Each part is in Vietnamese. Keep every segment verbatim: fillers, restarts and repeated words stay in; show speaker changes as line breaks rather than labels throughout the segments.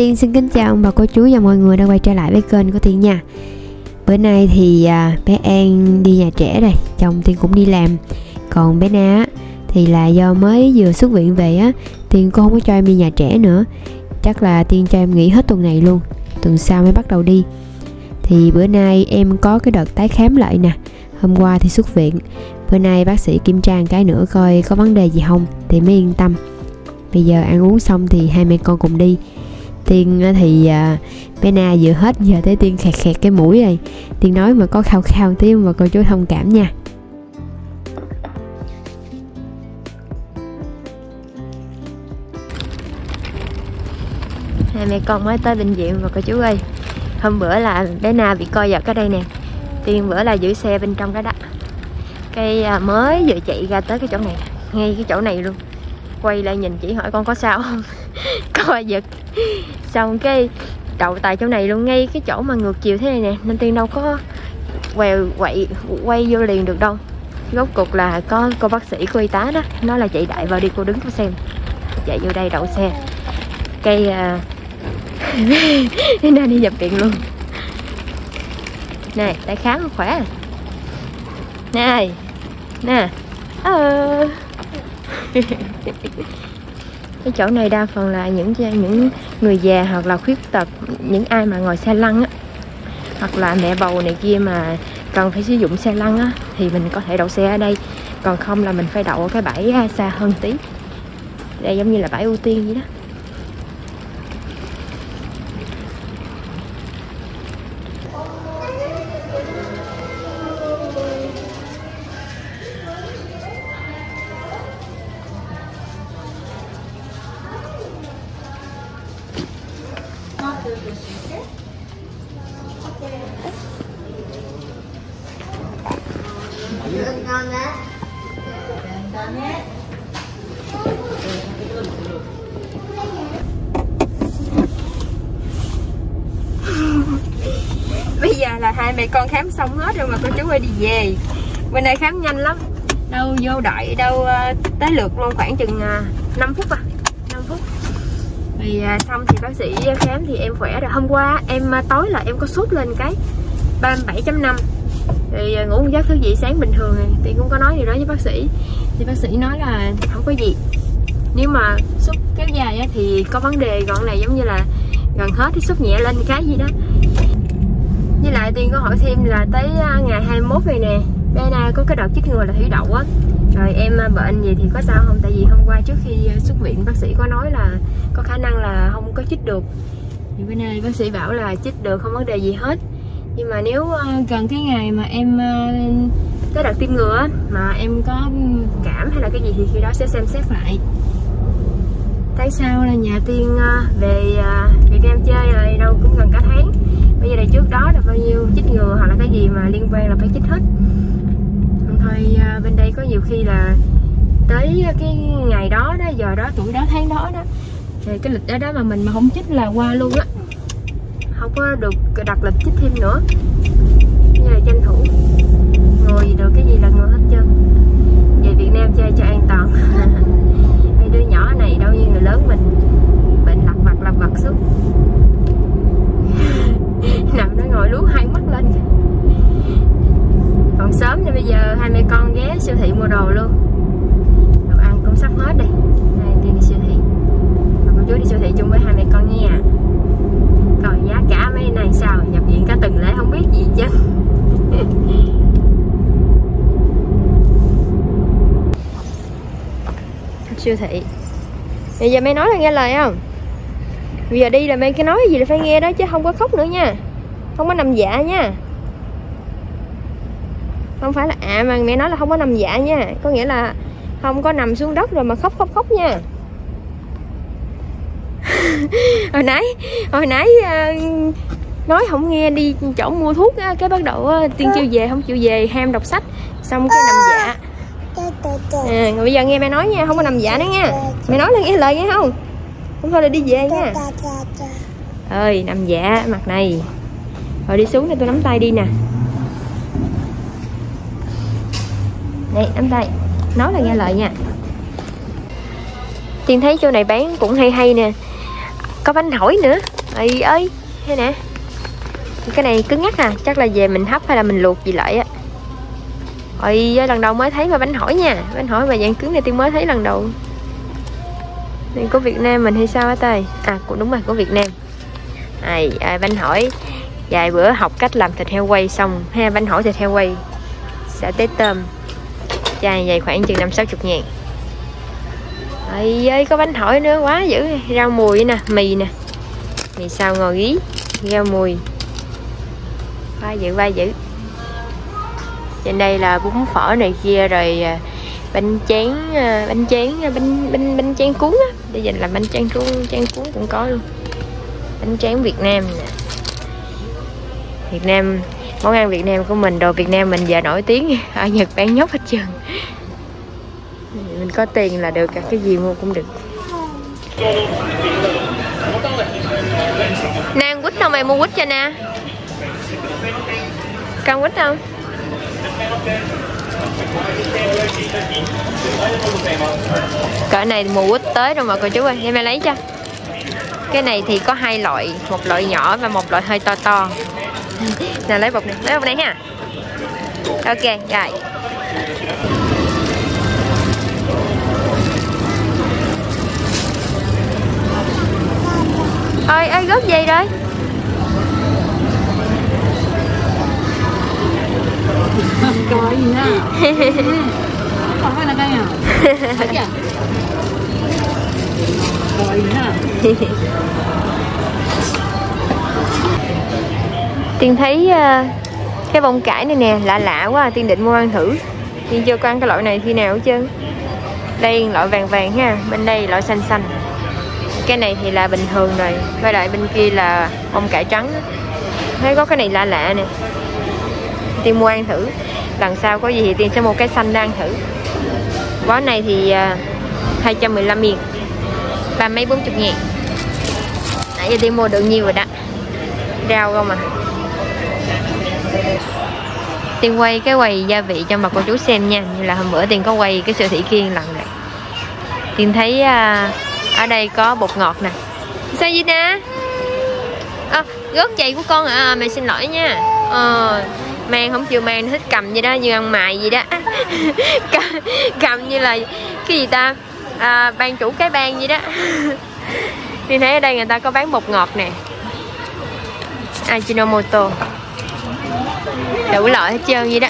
Tiên xin kính chào ông bà cô chú và mọi người đã quay trở lại với kênh của Tiên nha. Bữa nay thì à, bé An đi nhà trẻ rồi, chồng Tiên cũng đi làm. Còn bé Na á, thì là do mới vừa xuất viện về á, Tiên cũng không có cho em đi nhà trẻ nữa. Chắc là Tiên cho em nghỉ hết tuần này luôn, tuần sau mới bắt đầu đi. Thì bữa nay em có cái đợt tái khám lại nè. Hôm qua thì xuất viện, bữa nay bác sĩ kiểm tra một cái nữa coi có vấn đề gì không thì mới yên tâm. Bây giờ ăn uống xong thì hai mẹ con cùng đi. Tiên thì à, bé Na vừa hết giờ tới Tiên khẹt khẹt cái mũi rồi. Tiên nói mà có khao khao tí mà cô chú thông cảm nha. Hai mẹ con mới tới bệnh viện mà cô chú ơi. Hôm bữa là bé Na bị co giật ở đây nè. Tiên bữa là giữ xe bên trong cái đó. Cái à, mới vừa chạy ra tới cái chỗ này, ngay cái chỗ này luôn. Quay lại nhìn chỉ hỏi con có sao không. Co giật. Xong cái đậu tại chỗ này luôn, ngay cái chỗ mà ngược chiều thế này nè, nên Tiên đâu có quẹo quậy quay vô liền được đâu. Rốt cuộc là có cô bác sĩ, cô y tá đó nói là chạy đại vào đi, cô đứng cô xem. Chạy vô đây đậu xe. Cây uh... nên đi nhập viện luôn. Nè, tại khám khỏe. Này nè ờ. Cái chỗ này đa phần là những những người già hoặc là khuyết tật, những ai mà ngồi xe lăn á, hoặc là mẹ bầu này kia mà cần phải sử dụng xe lăn á, thì mình có thể đậu xe ở đây. Còn không là mình phải đậu ở cái bãi xa hơn tí. Đây giống như là bãi ưu tiên vậy đó. Bây giờ là hai mẹ con khám xong hết rồi mà cô chú ơi đi về. Bên đây khám nhanh lắm, đâu vô đợi đâu tới lượt luôn, khoảng chừng năm phút à, năm phút. Thì xong thì bác sĩ khám thì em khỏe rồi. Hôm qua em tối là em có sốt lên cái ba mươi bảy chấm năm. Thì ngủ một giấc thức dậy sáng bình thường. Thì cũng có nói gì đó với bác sĩ. Thì bác sĩ nói là không có gì. Nếu mà sốt kéo dài thì có vấn đề, gọn này giống như là gần hết thì sốt nhẹ lên cái gì đó. Với lại Tiên có hỏi thêm là tới ngày hai mươi mốt này nè, bé Na có cái đợt chích ngừa là thủy đậu á. Rồi em bệnh gì thì có sao không? Tại vì hôm qua trước khi xuất viện bác sĩ có nói là có khả năng là không có chích được. Thì bữa nay bác sĩ bảo là chích được, không vấn đề gì hết. Nhưng mà nếu gần cái ngày mà em tới đợt tiêm ngừa mà em có cảm hay là cái gì thì khi đó sẽ xem xét lại. Tại sao là nhà Tiên về Việt Nam chơi rồi, đâu cũng gần cả tháng. Bây giờ này trước đó là bao nhiêu chích ngừa hoặc là cái gì mà liên quan là phải chích hết. Thôi bên đây có nhiều khi là tới cái ngày đó đó, giờ đó, tuổi đó, tháng đó đó, thì cái lịch đó đó mà mình mà không chích là qua luôn á, không có được đặt lịch chích thêm nữa. Như là tranh thủ ngồi gì được, cái gì là ngồi hết trơn. Về Việt Nam chơi cho an toàn. Mấy đứa nhỏ này đâu như người lớn mình, bệnh lặt vặt lặt vặt suốt. Nằm nó ngồi lú hai mắt lên. Còn sớm nên bây giờ hai mẹ con ghé siêu thị mua đồ luôn. Đồ ăn cũng sắp hết đây. Đây Tiên đi siêu thị. Và cô chú đi siêu thị chung với hai mẹ con nha. Coi giá cả mấy này sao, nhập viện cả tuần lễ không biết gì chứ. Siêu thị. Bây giờ mẹ nói là nghe lời không? Bây giờ đi là mẹ cái nói gì là phải nghe đó, chứ không có khóc nữa nha. Không có nằm dạ nha. Không phải là à mà mẹ nói là không có nằm dạ nha. Có nghĩa là không có nằm xuống đất rồi mà khóc khóc khóc nha. Hồi nãy Hồi nãy uh, nói không nghe đi chỗ mua thuốc á, cái bắt đầu uh, Tiên kêu về không chịu về, ham đọc sách. Xong cái nằm dạ. À, rồi bây giờ nghe mẹ nói nha, không có nằm dạ nữa nha. Mẹ nói là nghe lời nghe không? Không thôi là đi về nha. Ơi nằm dạ mặt này. Rồi đi xuống để tôi nắm tay đi nè. Đây nắm tay. Nói là nghe lời nha. Tiên thấy chỗ này bán cũng hay hay nè. Có bánh hỏi nữa. Ây ơi, thế nè. Cái này cứng ngắc à, chắc là về mình hấp hay là mình luộc gì lại á. Ôi, lần đầu mới thấy mà bánh hỏi nha. Bánh hỏi mà dạng cứng này Tiên mới thấy lần đầu. Này của Việt Nam mình hay sao á Tây? À, cũng đúng rồi, của Việt Nam. Ai, ai bánh hỏi. Vài bữa học cách làm thịt heo quay xong ha, bánh hỏi thịt heo quay. Xả tế tôm. Chai vậy khoảng chừng năm sáu chục ngàn. Ây ơi, có bánh hỏi nữa, quá dữ. Rau mùi nè, mì nè. Mì xào ngò gí, rau mùi. Quá dữ, quá dữ. Trên đây là bún phở này kia rồi bánh tráng, bánh tráng, bánh bánh bánh tráng cuốn á. Để dành làm bánh tráng cuốn, tráng cuốn cũng có luôn. Bánh tráng Việt Nam nè. Việt Nam, món ăn Việt Nam của mình, đồ Việt Nam mình giờ nổi tiếng ở Nhật bán nhóc hết trơn. Mình có tiền là được, cả cái gì mua cũng được. Nè ăn quýt không, mày mua quýt cho nè. Cần quýt không? Cỡ này mùa quýt tới rồi mà cô chú ơi, để mẹ lấy cho. Cái này thì có hai loại, một loại nhỏ và một loại hơi to to. Nào lấy bột này, lấy bột này ha. Ok, rồi. Ôi, ơi góp gì rồi?
Coi gì nè. Không phải là cây à? Thấy chưa? Coi gì nè.
Tiên thấy uh, cái bông cải này nè, lạ lạ quá, Tiên định mua ăn thử. Tiên chưa có ăn cái loại này khi nào hết trơn. Đây loại vàng vàng ha, bên đây loại xanh xanh. Cái này thì là bình thường rồi, với lại bên kia là bông cải trắng. Thấy có cái này lạ lạ nè. Tiên mua ăn thử. Lần sau có gì thì Tiên sẽ mua cái xanh ra ăn thử. Bó này thì uh, hai trăm mười lăm nghìn, ba mấy bốn chục ngàn. Nãy giờ Tiên mua được nhiều rồi đó. Rau không à. Tiên quay cái quầy gia vị cho mà cô chú xem nha. Như là hôm bữa Tiên có quay cái siêu thị Kiên lần này. Tiên thấy uh, ở đây có bột ngọt nè. Sao gì nè? À, gớt giày của con à, mẹ xin lỗi nha. Ờ, mang không chịu mang, thích cầm vậy đó, như ăn mài gì đó. cầm, cầm như là cái gì ta, à, ban chủ cái ban vậy đó. Tiên thấy ở đây người ta có bán bột ngọt nè, Ajinomoto, đủ loại hết trơn vậy đó.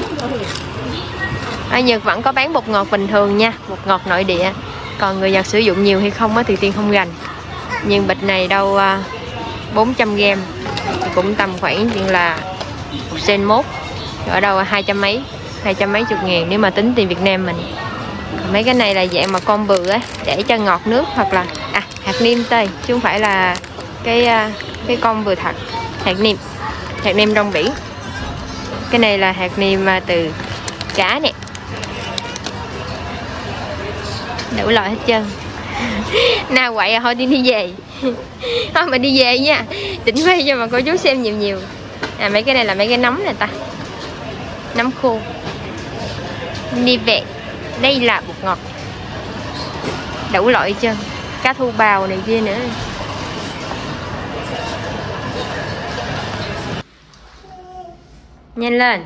Ở Nhật vẫn có bán bột ngọt bình thường nha, bột ngọt nội địa. Còn người Nhật sử dụng nhiều hay không á thì Tiên không rành. Nhưng bịch này đâu bốn trăm gram, cũng tầm khoảng chuyện là một sen mốt, ở đâu hai trăm mấy, hai trăm mấy chục ngàn nếu mà tính tiền Việt Nam mình. Còn mấy cái này là dạng mà con bự á, để cho ngọt nước, hoặc là à hạt niêm tây, chứ không phải là cái cái con vừa thật. Hạt niêm, hạt niêm rong biển. Cái này là hạt niêm từ cá nè, đủ loại hết trơn. Nào quậy à, thôi đi đi về. Thôi mà đi về nha, định quay cho mà cô chú xem nhiều nhiều. À mấy cái này là mấy cái nấm này ta, nấm khô. Đi về. Đây là bột ngọt, đủ loại hết trơn, cá thu bào này kia nữa. Nhanh lên.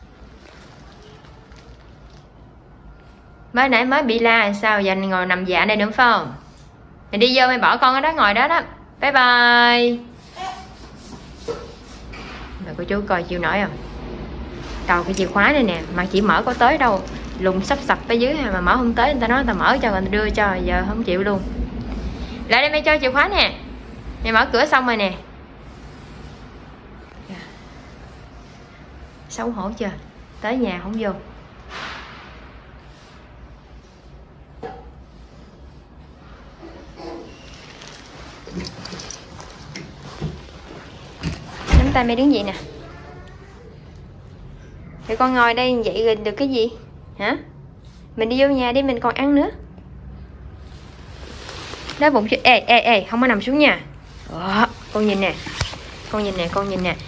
Mới nãy mới bị la sao giờ ngồi nằm dạ đây nữa phải không? Mày đi vô mày bỏ con ở đó ngồi đó đó. Bye bye. Mà cô chú coi chịu nổi không? Đầu cái chìa khóa này nè, mà chỉ mở có tới đâu, lùng sắp sập ở dưới mà mở không tới, người ta nói người ta mở cho, người ta đưa cho, giờ không chịu luôn. Lại đây mày cho chìa khóa nè. Mày mở cửa xong rồi nè. Xấu hổ chưa? Tới nhà không vô. Nắm tay mày đứng dậy nè. Để con ngồi đây vậy rồi được cái gì? Hả? Mình đi vô nhà đi, mình còn ăn nữa. Đói bụng chưa? Ê, ê, ê, không có nằm xuống nha. Ủa, con nhìn nè. Con nhìn nè, con nhìn nè.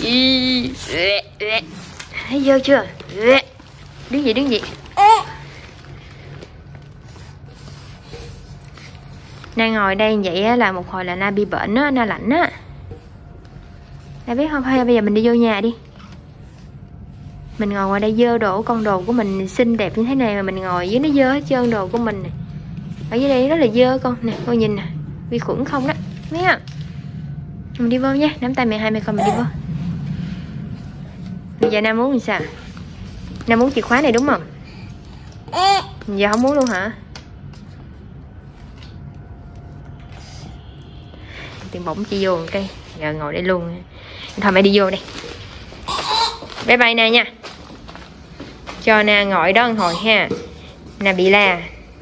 Thấy vô chưa? Đứng dậy, đứng dậy. Na ngồi đây vậy á, là một hồi là Na bị bệnh á, Na lạnh á. Na biết không? Hay bây giờ mình đi vô nhà đi. Mình ngồi ngoài đây dơ đồ, con đồ của mình xinh đẹp như thế này mà mình ngồi dưới nó dơ hết trơn đồ của mình này. Ở dưới đây rất là dơ con nè, con nhìn nè, vi khuẩn không đó, thấy không? Mình đi vô nha, nắm tay mẹ hai mẹ con mình đi vô. Bây giờ Na muốn làm sao? Na muốn chìa khóa này đúng không? Giờ không muốn luôn hả? Tiền bổng chị vô một cây, giờ ngồi đây luôn. Thôi mẹ đi vô đây. Bye bye Na nha. Cho Na ngồi đó một hồi ha. Na bị la.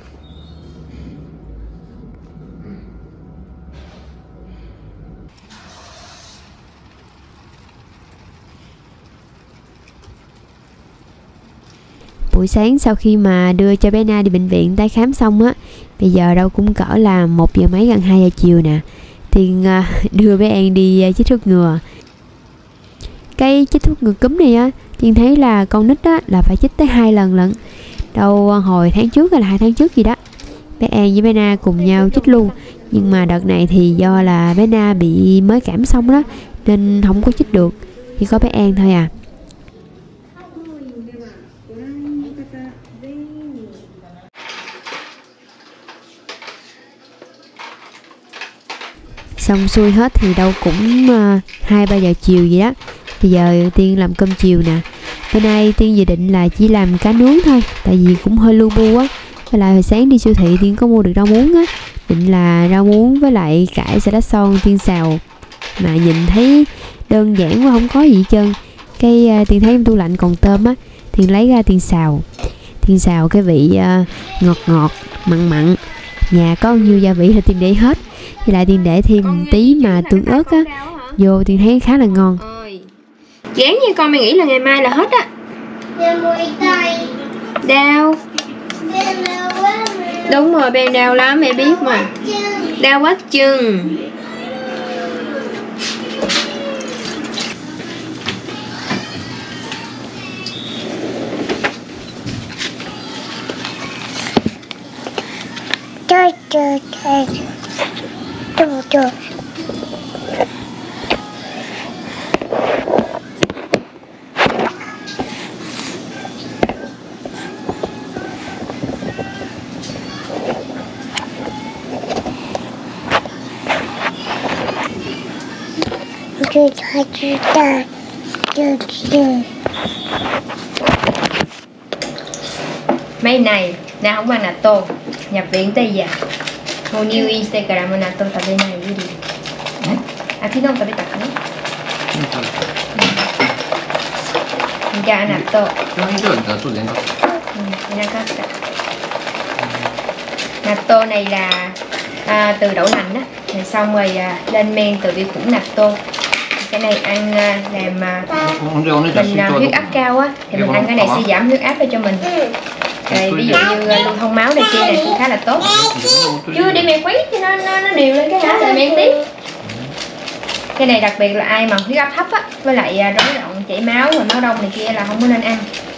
Buổi sáng sau khi mà đưa cho bé Na đi bệnh viện tái khám xong á, bây giờ đâu cũng cỡ là một giờ mấy gần hai giờ chiều nè. Tiên uh, đưa bé An đi uh, chích thuốc ngừa. Cái chích thuốc ngừa cúm này á, Tiên thấy là con nít á là phải chích tới hai lần lận. Đâu hồi tháng trước hay là hai tháng trước gì đó, bé An với bé Na cùng nhau chích luôn. Nhưng mà đợt này thì do là bé Na bị mới cảm xong đó nên không có chích được, chỉ có bé An thôi à. Xong xuôi hết thì đâu cũng hai ba giờ chiều vậy đó. Bây giờ Tiên làm cơm chiều nè. Bữa nay Tiên dự định là chỉ làm cá nướng thôi, tại vì cũng hơi lu bu á. Với lại hồi sáng đi siêu thị Tiên có mua được rau muống á, định là rau muống với lại cải salad son Tiên xào. Mà nhìn thấy đơn giản quá, không có gì hết trơn. Cái uh, Tiên thấy trong tủ lạnh còn tôm á, Tiên lấy ra Tiên xào. Tiên xào cái vị uh, ngọt ngọt, mặn mặn. Nhà có bao nhiêu gia vị là Tiên để hết. Với lại Tiên để thêm tí mà tương ớt á vô, Tiên thấy khá là ngon.
Dán như con, mày nghĩ là ngày mai là hết á. Đau. Đúng rồi, Ben đau lắm, mẹ biết mà. Đau quá chừng.
Trời trời trời trời trời. Trời trời trời trời trời trời.
Mấy này Na không ăn natto, nhập viện tới giờ. Mau new Instagram natto tabe nai đi đi. Aki non tabe takka ne? Ga natto. Natto này là à, từ đậu nành á, rồi xong rồi à, lên men từ vi khuẩn natto. Cái này ăn à, làm à, mình à, huyết áp cao á, thì mình ăn cái này sẽ giảm huyết áp cho mình. Rồi, ví dụ như lưu thông máu này kia này cũng khá là tốt. Chưa đi mẹ quấy cho nó nó, nó đều lên cái hả rồi mẹ ăn tiếp. Cái này đặc biệt là ai mà huyết áp thấp á, với lại rối loạn chảy máu và máu đông này kia là không có nên ăn.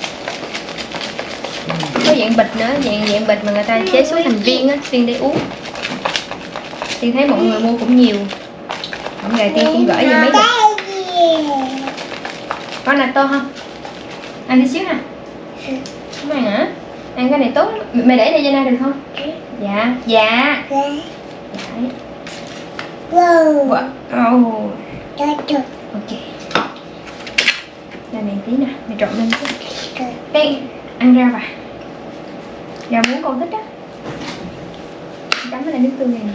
Có dạng bịch nữa, dạng dạng bịch mà người ta chế xuống thành viên á, viên để uống. Tiên thấy mọi người mua cũng nhiều. Mỗi ngày Tiên cũng gửi vô mấy bịch. Có natto không? Ăn đi xíu nè. Không ăn hả? Ăn cái này tốt lắm. Mày để đây cho Na được không? Dạ. Dạ. Đấy. Wow. Oh. Ok. Đây mày tí nè, mày trộn lên chứ. Đây, ăn rau vào. Rau muống con thích á. Chấm với lại nước tương này nè.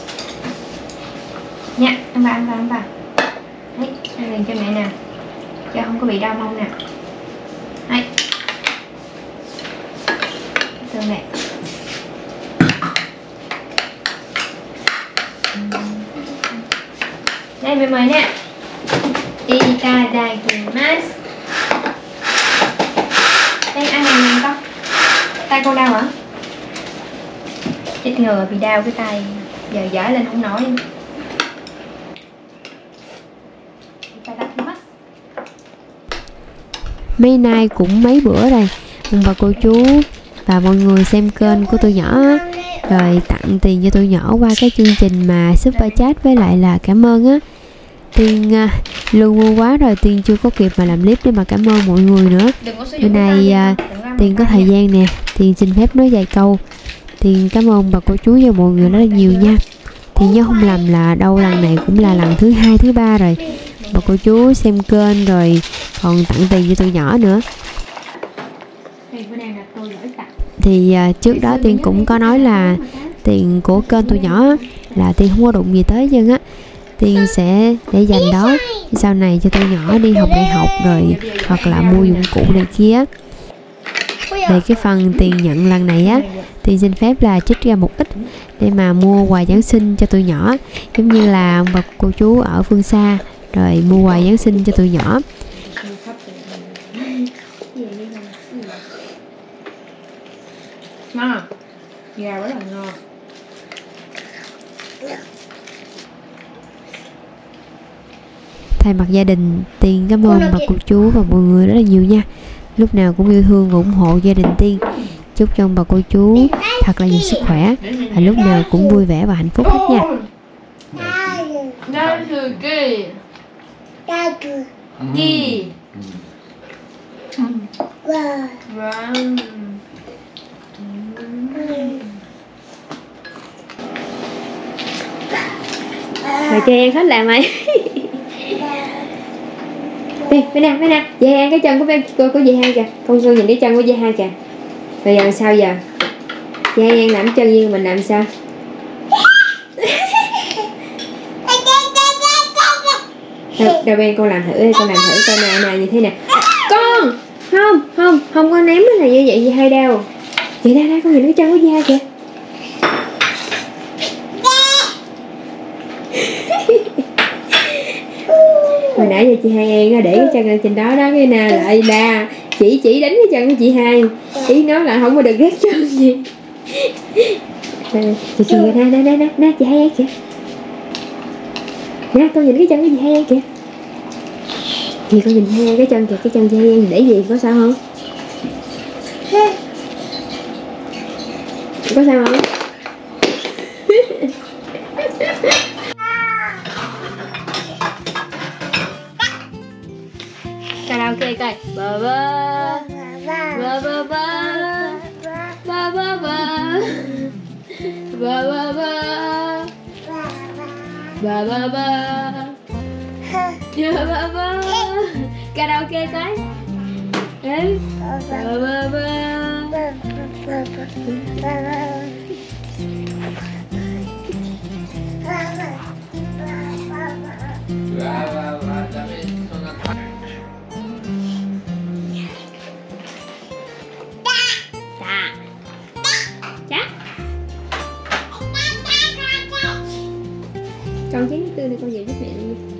Nha, ăn vào, ăn vào, ăn vào. Đấy, ăn liền cho mẹ nè. Cho không có bị đau mông nè. Đấy. Tương này. Đây mẹ mời nè. Itadakimasu. Đây ăn này nè con. Tay con đau hả? Chết ngừa bị đau cái tay. Giờ dở lên không nổi. Itadakimasu.
Mấy nay cũng mấy bữa rồi, ông bà cô chú và mọi người xem kênh của tôi nhỏ á, rồi tặng tiền cho tụi nhỏ qua cái chương trình mà Super Chat với lại là cảm ơn á. Tiên uh, luôn mua quá rồi, Tiên chưa có kịp mà làm clip để mà cảm ơn mọi người nữa. Bữa nay uh, Tiên có thời gian nè, Tiên xin phép nói vài câu. Tiên cảm ơn bà cô chú và mọi người rất là nhiều nha. Thì nhớ không lầm là đâu lần này cũng là lần thứ hai thứ ba rồi bà cô chú xem kênh rồi còn tặng tiền cho tụi nhỏ nữa. Thì uh, trước đó Tiên cũng có nói là tiền của kênh tụi nhỏ là Tiên không có đụng gì tới chân á, Tiên sẽ để dành đó sau này cho tụi nhỏ đi học đại học rồi hoặc là mua dụng cụ này kia. Về cái phần tiền nhận lần này á, Tiên xin phép là trích ra một ít để mà mua quà Giáng sinh cho tụi nhỏ, giống như là bà cô chú ở phương xa rồi mua quà Giáng sinh cho tụi nhỏ.
Ngon, gà rất là ngon.
Thay mặt gia đình, Tiên cảm ơn bà cô chú và mọi người rất là nhiều nha. Lúc nào cũng yêu thương và ủng hộ gia đình Tiên. Chúc cho bà cô chú thật là nhiều sức khỏe và lúc nào cũng vui vẻ và hạnh phúc hết nha.
Đây là gì? Gì? Vâng.
Mày cho em hết làm mày. Đây, bên nè, bên nè, dê hai cái chân của bên cô của dê hai kìa. Con con nhìn cái chân của dê hai kìa. Bây giờ sao giờ? Dê hai làm chân như mình làm sao? Đâu, đâu bên con làm thử đi, con làm thử coi nào nào như thế nè. Con, không, không, không có ném cái này như vậy dê hai đâu. Vậy đây đây con nhìn cái chân của dê hai kìa. Hồi nãy giờ chị Hai An để cái chân lên trên đó đó, cái nào lại là chỉ chỉ đánh cái chân của chị Hai, ý nó là không có được ghét chân gì. Chị chị nè nè nè nè nè chị Hai An kìa, nè con nhìn cái chân của chị Hai An kìa, thì con nhìn Hai An cái chân kìa, cái chân chị Hai An để gì có sao không? Có sao không? Karaoke coi. Ba ba ba ba ba ba ba ba ba ba ba ba ba ba ba ba. Karaoke coi. Ừ. Ba ba ba. Con chín tư này con về giúp mẹ luôn.